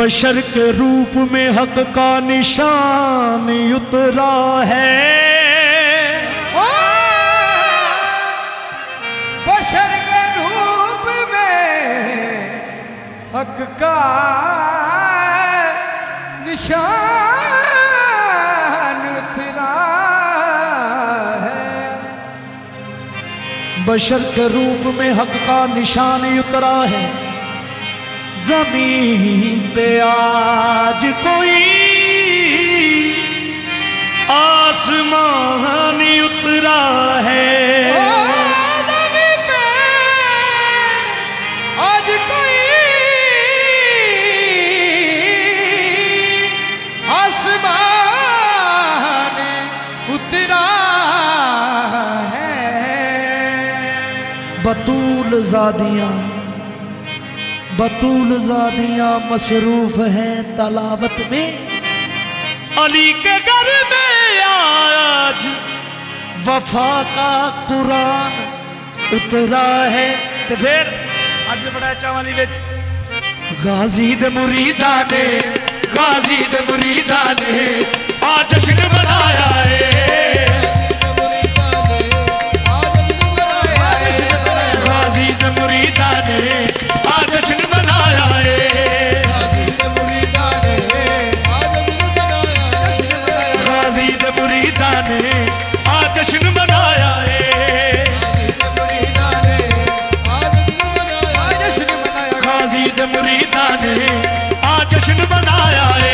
बशर के रूप में हक का निशान उतरा है। बशर के रूप में हक का निशान उतरा है। बशर के रूप में हक का निशान उतरा है। जमीन पे आज कोई आसमान उतरा है। जमीन पे आज कोई आसमान उतरा है। बतूल ज़ादियाँ मसरूफ हैं तलावत में। अली के घर में आज वफा का कुरान उतरा है। तो फिर अज बड़ा चावाली विच गाजी दे मुरीदा ने आज जश्न मनाया है। गाजी दे मुरीदा ने आज जश्न मनाया है। गाजी दे मुरीदा ने आज जश्न मनाया है। गाजी दे मुरीदा ने आज जश्न मनाया है।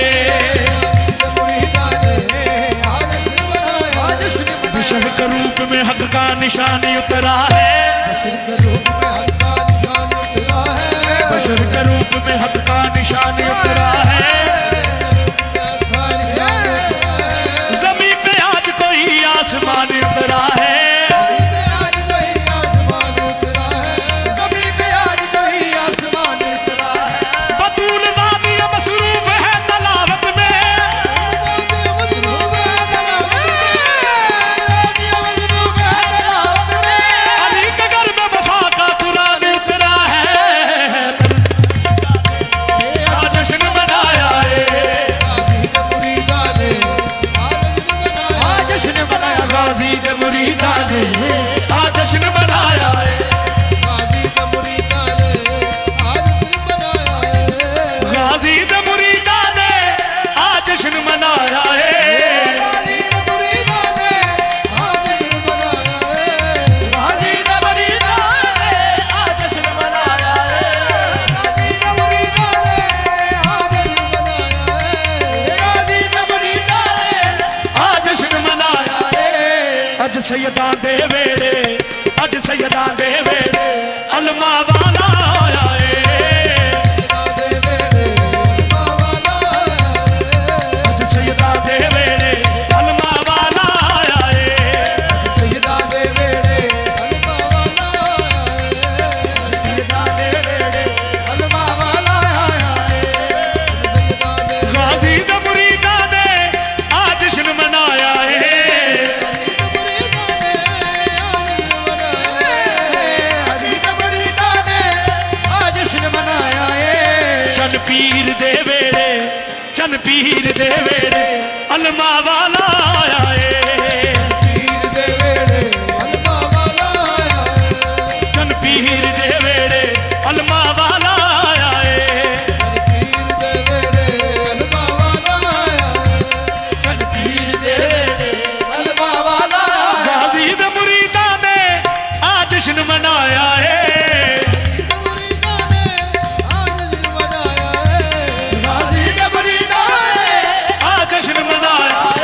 बशर के रूप में हक का निशान उतरा है। बशर के रूप में हक का निशान उतरा है। बशर के रूप में हक का निशान उतरा है। जमीन पे आज कोई आसमान उतरा है। बतूल ज़ादियाँ मसरूफ है तलावत में। अली के घर में वफा का कुरान उतरा है। आज जश्न मनाया है। गाजी दे मुरीदा ने आज जश्न मनाया है। गाजी दे मुरीदा ने आज जश्न मनाया है। अज सैयदा दे वेड़े अलमा वाला आया है। अज सैयदा दे वेड़े अलमा वाला आया है। सैयदा दे वेड़े अलमा वाला आया है। गाजी दे मुरीदा ने आज जश्न मनाया है। चन पीर दे वेड़े अलमा वाला आया है। चन पीर दे वेड़े अलमा वाला आया है। गाजी दे मुरीदा ने आज जश्न मनाया है। आज जश्न मनाया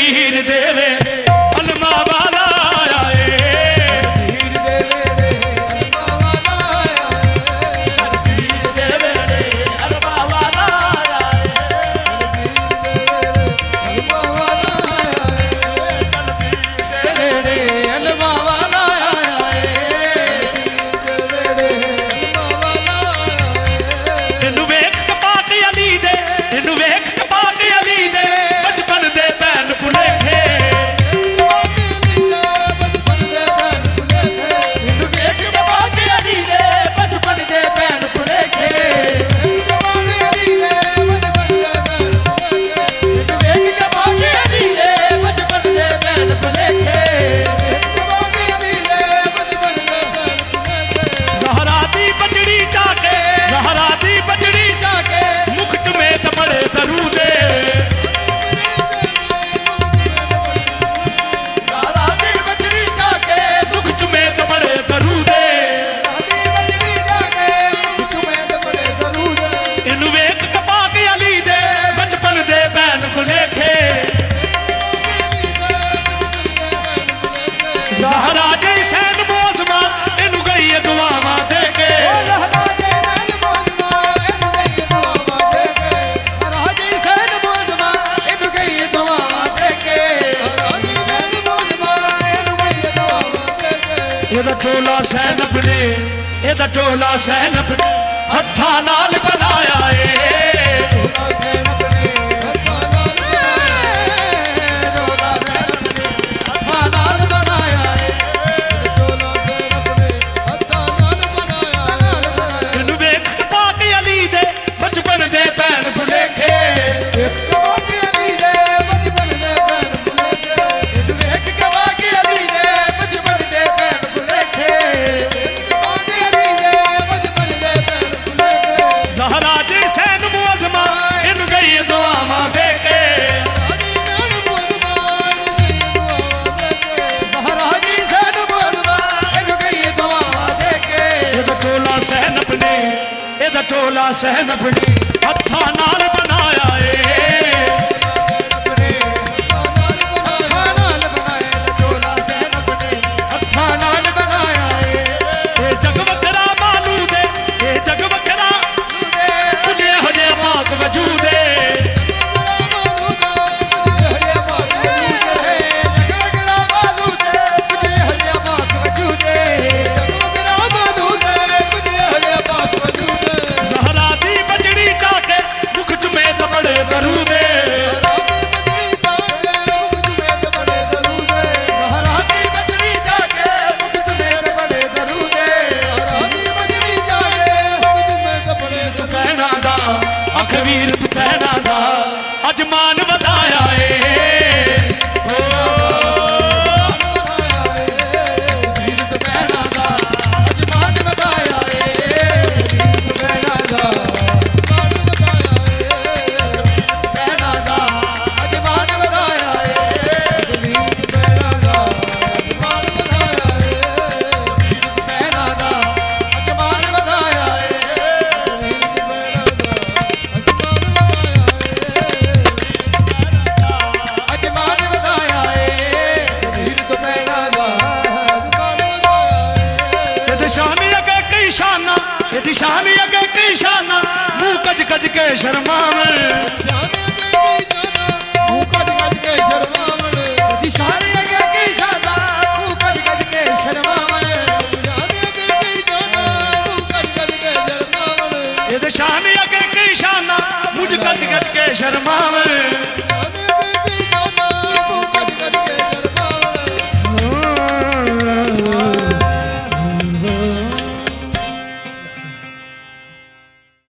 पीर देवे अलमा वाला आए पीर देवे अलमा वाला आए पीर देवे अलमा वाला आए अलमा वाला आए अलमा वाला आए इनू वेख कपाट अली दे इनू वेख कपाट अली दे बचपन दे भैन भुलेखे बचपन दे भैन भुलेखे बचपन दे भैन भुलेखे ज़हरा दी बजड़ी जाके ज़हरा दी बजड़ी जाके मुख में बड़े दरूदे ज़हरा दी बजड़ी जाके मुख में बड़े दरूदे इनू वेख कपाट अली दे बचपन दे भैन भुलेखे ज़हरा दे सैन मौसमा इनू गई दुआवां दे के राजे सैन मौजमा इन गई दुआवां देके ਇਹਦਾ ਟੋਲਾ ਸੈਨਪ ਨੇ ਇਹਦਾ ਟੋਲਾ ਸੈਨਪ ਨੇ ਹੱਥਾਂ ਨਾਲ ਬਣਾਇਆ ਏ रोदा सैन अपने हत्थां नाल बनाया है ਇਹਨੂੰ ਵੇਖ ਕਪਾਟ ਅਲੀ ਦੇ ਬਚਪਨ ਦੇ ਭੈਣ ਭੁਲੇਖੇ देख के बाकी अली ने बचपन दे भैन भुलेखे ज़हरा जी सैन मुअज़्ज़मा इन गई दुआवां दे के ज़हरा जी सैन मौजमा इन गई दुआवां देके ਇਹਦਾ ਟੋਲਾ ਸੈਨਪ ਨੇ ਇਹਦਾ ਟੋਲਾ ਸੈਨਪ ਨੇ ਹੱਥਾਂ ਨਾਲ ਬਣਾਇਆ ਏ हत्थां नाल बनाया लचोला सैन अपने हत्थां नाल बनाया है ਇਹ ਜਗ ਵੱਖਰਾ ਮਾਲੂ ਦੇ ਇਹ ਜਗ ਵੱਖਰਾ ਤੁਝੇ ਹਜੇ ਪਾਕ ਵਜੂਦੇ लगला बालू दे तुझे हरिया बात वजूदे ज़हरा दी बजड़ी जाके मुख में बड़े दरूदे ज़हरा दी बजड़ी जाके मुख समेत बड़े दरूदे कहना दा अखवीर तू कहना दा अजमान बताया ए वीर तो कहना दा अजमान बताया है कहना दा अजमान बताया है कहना दा अजमान बताया है अजमान बताया है ਇਹਦੀ ਸ਼ਾਨ ਅਗੇ ਕਈ ਸ਼ਾਨਾ ਇਹਦੀ ਸ਼ਾਨ ਅਗੇ ਕਈ ਸ਼ਾਨਾ ਮੂੰਹ ਕੱਜ ਕੱਜ ਕੇ ਸ਼ਰਮਾਵਣ दिशान अगे की शादा तू कज कज के शर्मावन ਇਹਦੇ ਸ਼ਾਨ ਅਗੇ ਕਈ ਸ਼ਾਨਾ ਮੂੰਹ ਕੱਜ ਕੱਜ ਕੇ ਸ਼ਰਮਾਵਣ